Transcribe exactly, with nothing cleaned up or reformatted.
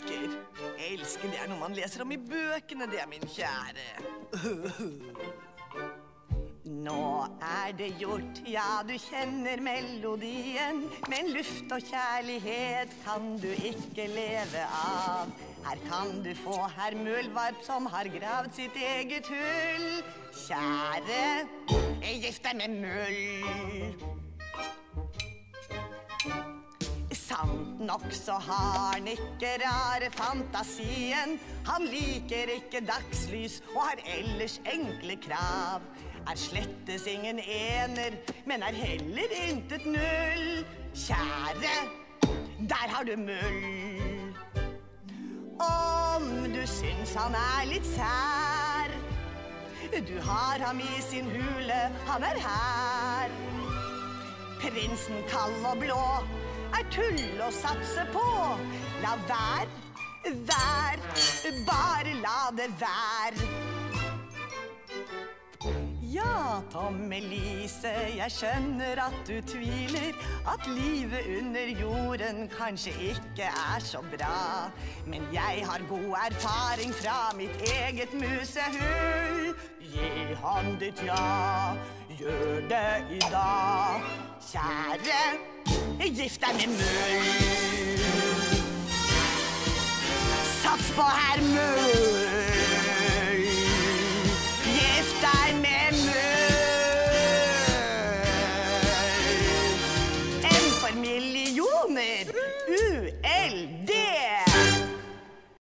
elsker. Elsker, det er noe man leser om i bøkene, det, min kjære. Nå er det gjort, ja, du kjenner melodien, men luft og kjærlighet kan du ikke leve av. Her kan du få herr Muldvarp som har gravd sitt eget hull. Kjære, gift deg med Mull. Sant nok så har han ikke rare fantasien. Han liker ikke dagslys og har ellers enkle krav. Er slettes ingen ener, men er heller intet null. Kjære, der har du Mull. Om du syns han er litt sær, du har ham i sin hule, han er her. Prinsen kald og blå er tull å satse på. La vær, vær, bare la det vær. Ja, Tom Elise, jeg skjønner at du tviler, at livet under jorden kanskje ikke er så bra. Men jeg har god erfaring fra mitt eget musehull. Gi han ditt ja, gjør det i dag. Kjære, gift deg med Mull. Sats på herr Mull.